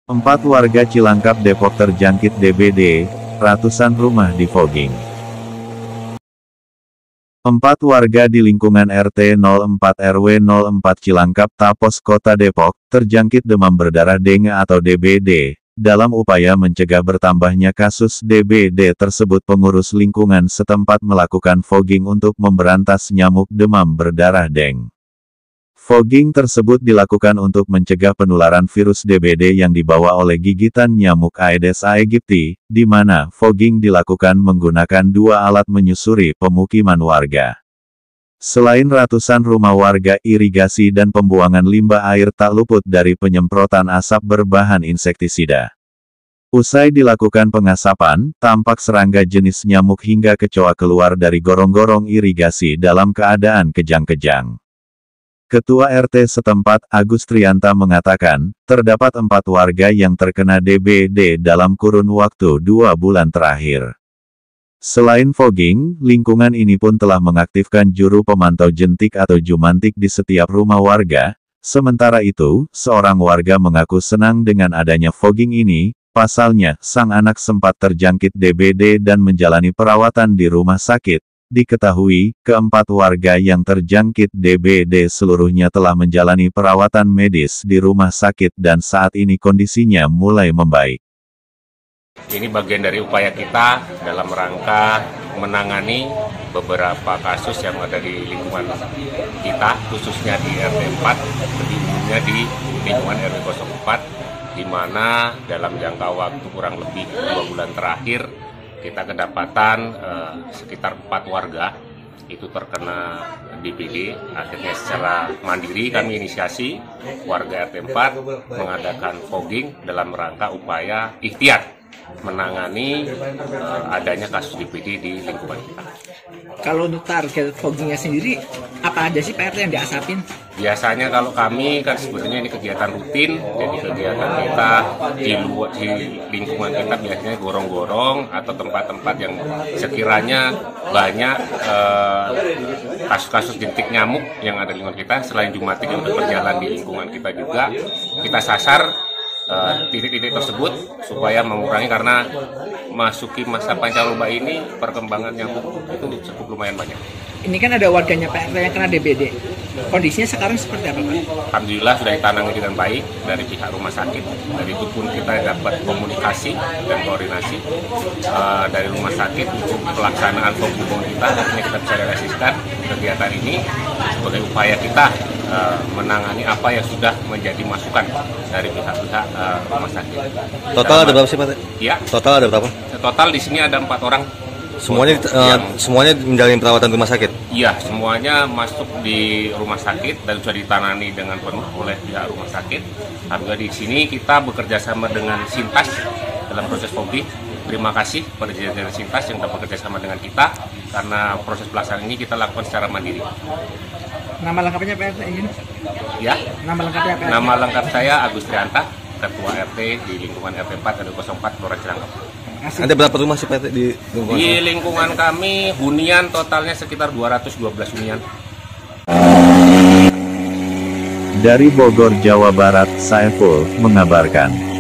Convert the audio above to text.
4 warga Cilangkap Depok terjangkit DBD, ratusan rumah di fogging. 4 warga di lingkungan RT 04 RW 04 Cilangkap Tapos Kota Depok, terjangkit demam berdarah dengue atau DBD. Dalam upaya mencegah bertambahnya kasus DBD tersebut, pengurus lingkungan setempat melakukan fogging untuk memberantas nyamuk demam berdarah dengue. Fogging tersebut dilakukan untuk mencegah penularan virus DBD yang dibawa oleh gigitan nyamuk Aedes aegypti, di mana fogging dilakukan menggunakan 2 alat menyusuri pemukiman warga. Selain ratusan rumah warga, irigasi dan pembuangan limbah air tak luput dari penyemprotan asap berbahan insektisida. Usai dilakukan pengasapan, tampak serangga jenis nyamuk hingga kecoa keluar dari gorong-gorong irigasi dalam keadaan kejang-kejang. Ketua RT setempat, Agus Trianta mengatakan, terdapat 4 warga yang terkena DBD dalam kurun waktu 2 bulan terakhir. Selain fogging, lingkungan ini pun telah mengaktifkan juru pemantau jentik atau jumantik di setiap rumah warga. Sementara itu, seorang warga mengaku senang dengan adanya fogging ini. Pasalnya, sang anak sempat terjangkit DBD dan menjalani perawatan di rumah sakit. Diketahui, ke-4 warga yang terjangkit DBD seluruhnya telah menjalani perawatan medis di rumah sakit dan saat ini kondisinya mulai membaik. Ini bagian dari upaya kita dalam rangka menangani beberapa kasus yang ada di lingkungan kita, khususnya di RT 4, lebih umumnya di lingkungan RW 04, di mana dalam jangka waktu kurang lebih 2 bulan terakhir, kita kedapatan sekitar 4 warga itu terkena DBD. Akhirnya secara mandiri kami inisiasi warga RT 4 mengadakan fogging dalam rangka upaya ikhtiar menangani adanya kasus DBD di lingkungan kita. Kalau untuk target foggingnya sendiri, apa aja sih Pak RT yang diasapin? Biasanya kalau kami kan sebetulnya ini kegiatan rutin, jadi kegiatan kita di lingkungan kita biasanya gorong-gorong atau tempat-tempat yang sekiranya banyak kasus-kasus jentik nyamuk yang ada di lingkungan kita. Selain jumatik yang sudah berjalan di lingkungan kita juga, kita sasar titik-titik tersebut supaya mengurangi, karena masuki masa pancaroba ini perkembangan nyamuk itu cukup lumayan banyak. Ini kan ada warganya Pak RT yang kena DBD. Kondisinya sekarang seperti apa Pak? Alhamdulillah sudah ditangani dengan baik dari pihak rumah sakit. Dari itu pun kita dapat komunikasi dan koordinasi dari rumah sakit untuk pelaksanaan fogging kita. Akhirnya kita bisa realisasikan kegiatan ini sebagai upaya kita menangani apa yang sudah menjadi masukan dari pihak-pihak rumah sakit. Total ada berapa sih Pak? Ya. Total ada berapa? Total di sini ada 4 orang. Semuanya menjalani perawatan rumah sakit? Iya, semuanya masuk di rumah sakit dan sudah ditangani dengan penuh oleh pihak rumah sakit. Alhamdulillah di sini kita bekerja sama dengan Sintas dalam proses fogging. Terima kasih kepada jajaran Sintas yang sudah bekerja sama dengan kita, karena proses pelaksanaan ini kita lakukan secara mandiri. Nama lengkapnya Pak RT ini? Ya. Nama lengkapnya Pak RT? Nama lengkap saya Agus Trianta, Ketua RT di lingkungan RT 4 RW 04 Kelurahan Cilangkap. Ada berapa rumah sih Pak RT di lingkungan? Di lingkungan kami hunian totalnya sekitar 212 hunian. Dari Bogor, Jawa Barat, Saiful mengabarkan.